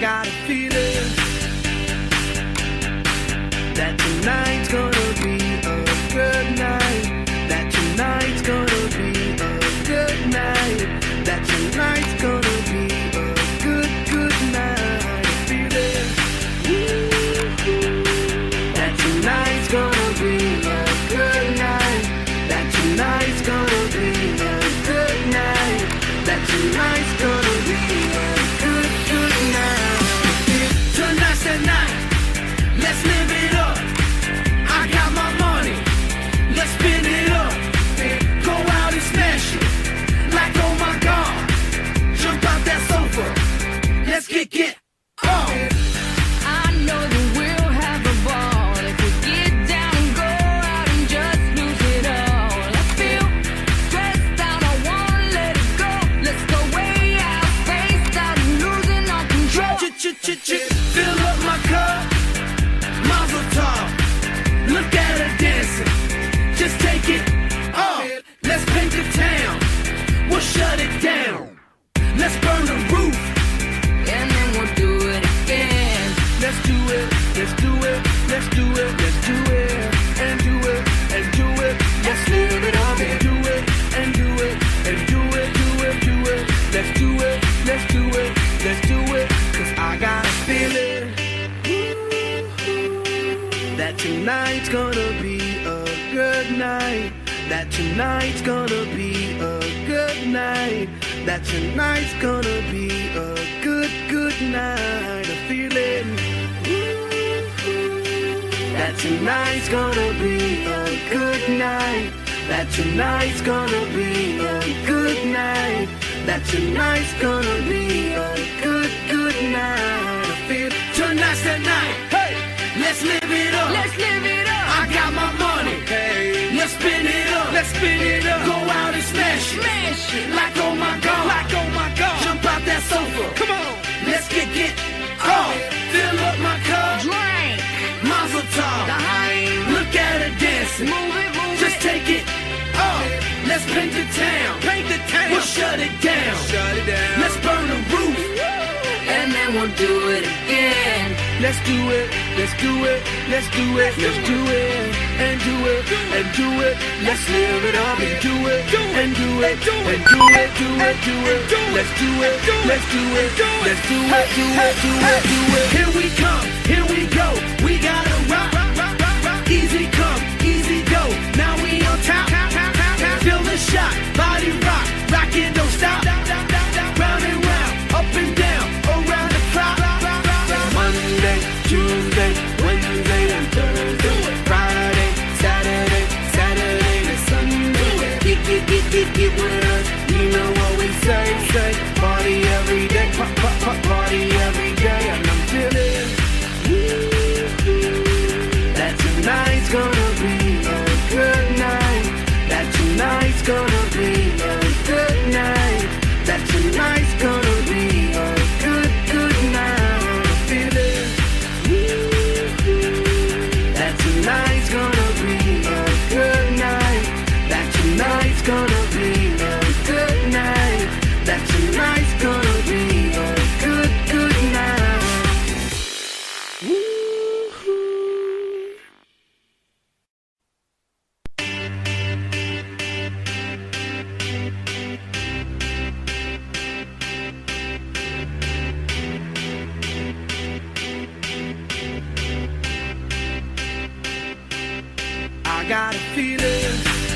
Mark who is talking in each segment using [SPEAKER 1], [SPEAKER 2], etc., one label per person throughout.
[SPEAKER 1] got a feeling that tonight's gonna be a good night. That tonight's gonna be a good night. That tonight's gonna be a good, good night. A feeling that tonight's gonna be a good night. That tonight's gonna be a good night. That tonight's gonna be a good, good night. Tonight's the night. Let's live it up. I got my money. Let's spin it up. Go out and smash it. Like, oh my God. Jump out that sofa. Let's get on.
[SPEAKER 2] I know that we'll have a ball if we get down and go out and just lose it all. I feel stressed out, I wanna let it go. Let's go way out, spaced out and losing all control.
[SPEAKER 1] Fill up my cup. Mazel tov. Look at her dancing. Just take it off. Let's paint the town. We'll shut it down. Let's burn the roof.
[SPEAKER 2] And then we'll do it again.
[SPEAKER 1] Let's do it. Let's do it. Let's do it. Let's do it. And do it. And do it. Let's live it up and do it. And do it. And do it. Do it. Do it. Let's do it. Let's do it. Let's do it. 'Cause I got a feeling that tonight's gonna be a good night. That tonight's gonna be a good night. That tonight's gonna be a good, good night. A feeling that tonight's gonna be a good night. That tonight's gonna be a good night. That tonight's gonna be a good, good night. I feel tonight's the night. Hey, let's live it up.
[SPEAKER 2] Let's live it up.
[SPEAKER 1] I got my money. Hey, let's spin it up. Let's spin it up. Go out and smash it.
[SPEAKER 2] Smash it.
[SPEAKER 1] Like, oh my God. Like, oh my God. Jump out that sofa. Come on. Let's get on. Fill up my cup.
[SPEAKER 2] Drink.
[SPEAKER 1] Mazel tov. Look at her dancing.
[SPEAKER 2] Move it, move
[SPEAKER 1] Just
[SPEAKER 2] it.
[SPEAKER 1] take it off. Let's paint the town. Paint the town. We'll shut it down. Shut it down. Let's burn the roof.
[SPEAKER 2] And then we'll do it again.
[SPEAKER 1] Let's do it. Let's do it. Let's do it. Let's do it. And do it. And do it. Let's live it up and do it. And do it. And do it. Do it. Do it. Let's do it. Let's do it. Let's do it. Do it. Do it. Do it. Here we come. Here we go. We gotta rock. Easy come. Easy go. Now we on top. Feel the shot. Body rock. Rockin', don't stop. Round and round. Up and down. Around the clock. Monday, Tuesday, Wednesday, and Thursday. Friday, Saturday, Saturday to Sunday. Get with us. You know what we say. Party every day. Party every day. And I'm feeling that tonight's gonna be a good night. That tonight's gonna be a good night. That tonight's gonna be a good, good night. I feel it. That tonight's gonna be a good night. That tonight's gonna be a good night. That tonight's gonna be a good, good night. I got a feeling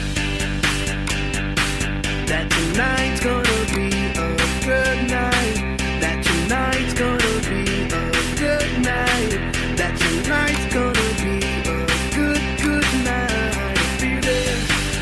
[SPEAKER 1] that tonight's gonna be a good night. That tonight's gonna be a good night. That tonight's gonna be a good, good night. A feeling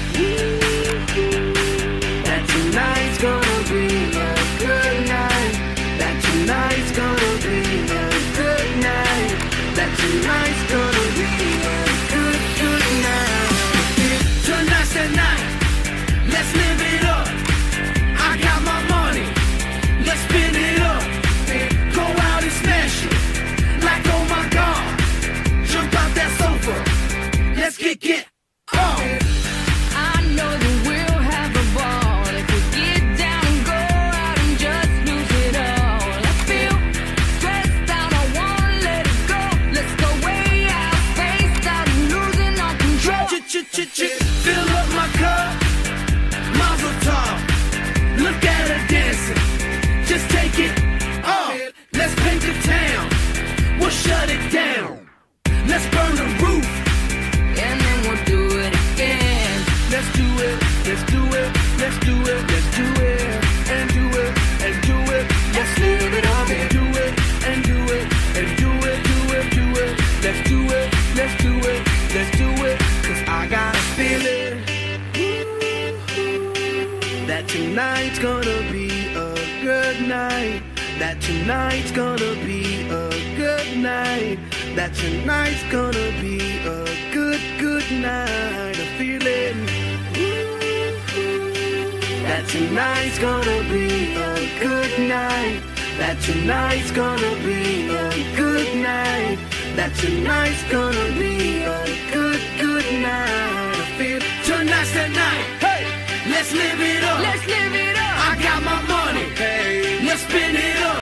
[SPEAKER 1] that tonight's gonna be a good night. That tonight's gonna be a good night. That tonight's gonna be a good, good night. Tonight's the night. Let's live it up. I got my money. Let's spin it up. Go out and smash it. Like, oh my God. Jump out that sofa. Let's get on.
[SPEAKER 2] I know that we'll have a ball if we get down and go out and just lose it all. I feel stressed
[SPEAKER 1] tonight's gonna be a good night. That tonight's gonna be a good, good night. A feeling. That tonight's gonna be a good night. That tonight's gonna be a good night. That tonight's gonna be a good, good night. I feel tonight's the night. Hey, let's live it.